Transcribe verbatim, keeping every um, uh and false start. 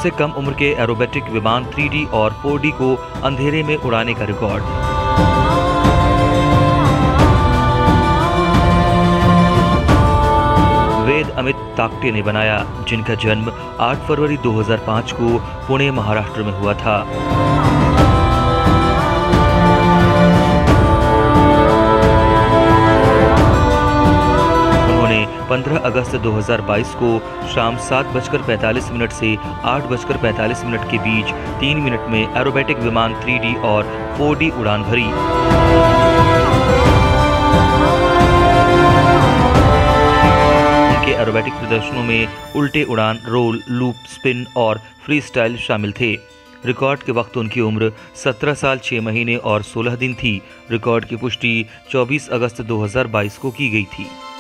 सबसे कम उम्र के एरोबेटिक विमान थ्री डी और फोर डी को अंधेरे में उड़ाने का रिकॉर्ड। वेद अमित ताकटे ने बनाया, जिनका जन्म आठ फरवरी दो हज़ार पाँच को पुणे महाराष्ट्र में हुआ था। पंद्रह अगस्त दो हज़ार बाईस को शाम सात बजकर पैंतालीस मिनट से आठ बजकर पैंतालीस मिनट के बीच तीन मिनट में एरोबेटिक विमान थ्री डी और फोर डी उड़ान भरी। उनके एरोबेटिक प्रदर्शनों में उल्टे उड़ान, रोल, लूप, स्पिन और फ्री स्टाइल शामिल थे। रिकॉर्ड के वक्त उनकी उम्र सत्रह साल छह महीने और सोलह दिन थी। रिकॉर्ड की पुष्टि चौबीस अगस्त दो हज़ार बाईस को की गई थी।